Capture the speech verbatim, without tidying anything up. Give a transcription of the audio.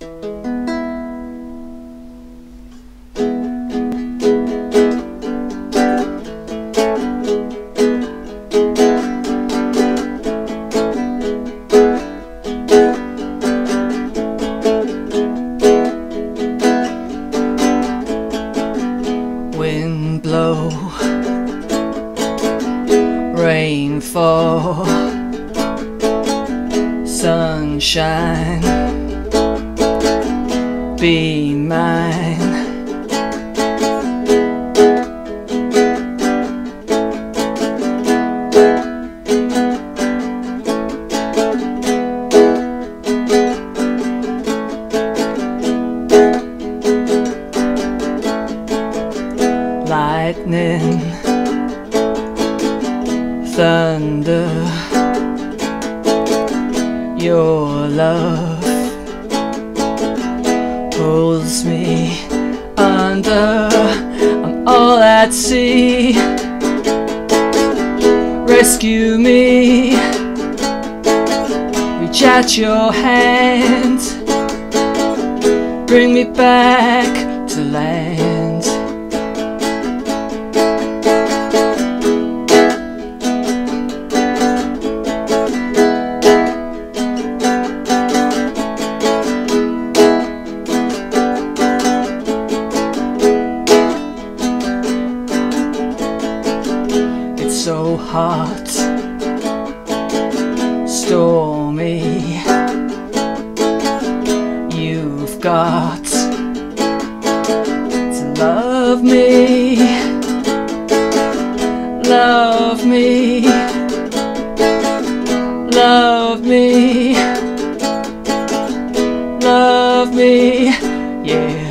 Wind blow, rain fall, sunshine, be mine. Lightning, thunder, your love pulls me under. I'm all at sea. Rescue me, reach out your hand, bring me back to land. So hot, stormy, you've got to love me, love me, love me, love me, yeah.